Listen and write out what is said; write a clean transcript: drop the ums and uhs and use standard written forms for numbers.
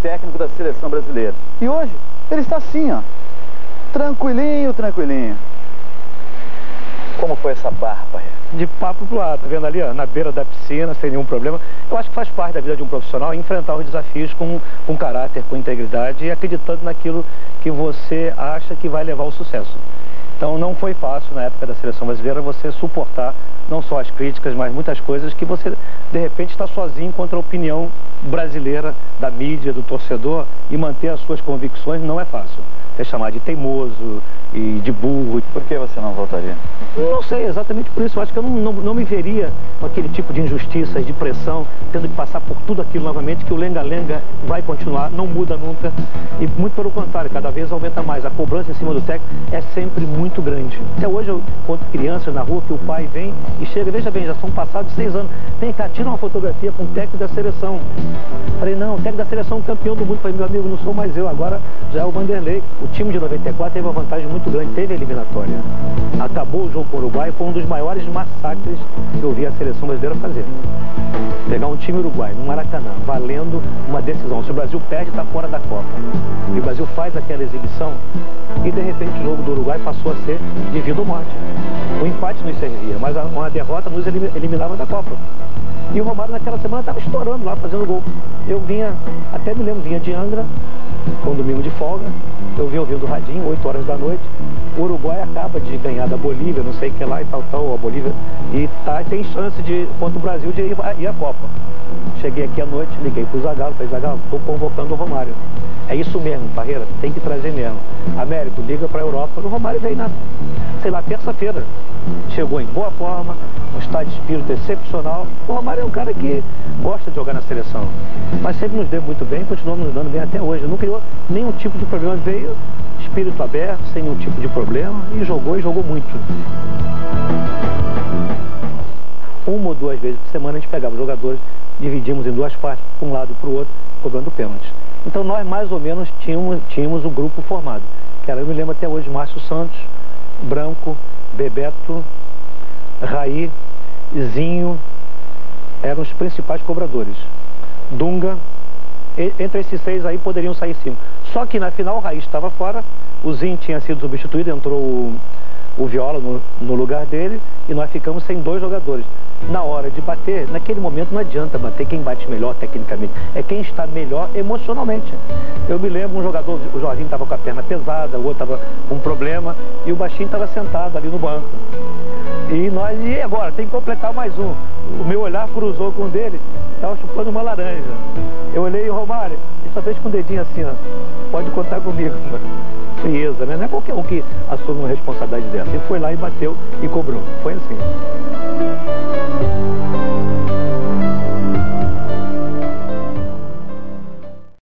técnico da seleção brasileira. E hoje, ele está assim, ó, tranquilinho, tranquilinho. Como foi essa barra, Parreira? De papo pro ar, tá vendo ali, ó, na beira da piscina, sem nenhum problema. Eu acho que faz parte da vida de um profissional enfrentar os desafios com caráter, com integridade e acreditando naquilo que você acha que vai levar ao sucesso. Então não foi fácil na época da seleção brasileira você suportar não só as críticas, mas muitas coisas que você de repente está sozinho contra a opinião brasileira, da mídia, do torcedor, e manter as suas convicções não é fácil. Ser chamado de teimoso e de burro. Por que você não voltaria? Não sei, exatamente por isso. Eu acho que eu não me veria com aquele tipo de injustiças, de pressão, tendo que passar por tudo aquilo novamente, que o lenga-lenga vai continuar, não muda nunca. E muito pelo contrário, cada vez aumenta mais. A cobrança em cima do técnico é sempre muito grande. Até hoje eu conto crianças na rua que o pai vem e chega, veja bem, já são passados 6 anos. Vem cá, tira uma fotografia com o técnico da seleção. Falei, não, o técnico da seleção é um campeão do mundo. Falei, meu amigo, não sou mais eu, agora já é o Vanderlei. O time de 94 teve uma vantagem muito grande, teve a eliminatória. Acabou o jogo com o Uruguai, foi um dos maiores massacres que eu vi a seleção brasileira fazer. Pegar um time uruguai no Maracanã, valendo uma decisão. Se o Brasil perde, está fora da Copa. E o Brasil faz aquela exibição e de repente o jogo do Uruguai passou a ser de vida ou morte. O empate nos servia, mas uma derrota nos eliminava da Copa. E o Romário naquela semana estava estourando lá, fazendo gol. Eu vinha, até me lembro, vinha de Angra, com um domingo de folga. Eu vinha ouvindo o radinho, 8 horas da noite. O Uruguai acaba de ganhar da Bolívia, não sei o que lá e tal, a Bolívia. E tem chance de, contra o Brasil, de ir à Copa. Cheguei aqui à noite, liguei pro Zagallo, falei, Zagallo, estou convocando o Romário. É isso mesmo, Parreira, tem que trazer mesmo. Américo, liga para a Europa. O Romário veio na, sei lá, terça-feira. Chegou em boa forma, um estado de espírito excepcional. O Romário é um cara que gosta de jogar na seleção, mas sempre nos deu muito bem, continuamos nos dando bem até hoje. Não criou nenhum tipo de problema, veio espírito aberto, sem nenhum tipo de problema, e jogou muito. 1 ou 2 vezes por semana a gente pegava os jogadores, dividimos em 2 partes, para um lado e para o outro, cobrando pênaltis. Então nós mais ou menos tínhamos o grupo formado, que era, eu me lembro até hoje, Márcio Santos, Branco, Bebeto, Raí, Zinho, eram os principais cobradores. Dunga, entre esses 6 aí poderiam sair 5. Só que na final o Raí estava fora, o Zinho tinha sido substituído, entrou o Viola no lugar dele, e nós ficamos sem 2 jogadores. Na hora de bater, naquele momento não adianta bater quem bate melhor tecnicamente, é quem está melhor emocionalmente. Eu me lembro, um jogador, o Jorginho estava com a perna pesada, o outro estava com um problema, e o baixinho estava sentado ali no banco. E agora, tem que completar mais um. O meu olhar cruzou com o dele, estava chupando uma laranja. Eu olhei, Romário, ele só fez com o dedinho assim, ó, pode contar comigo, mano. Frieza, né? Não é qualquer um que assume uma responsabilidade dessa. Ele foi lá e bateu e cobrou. Foi assim.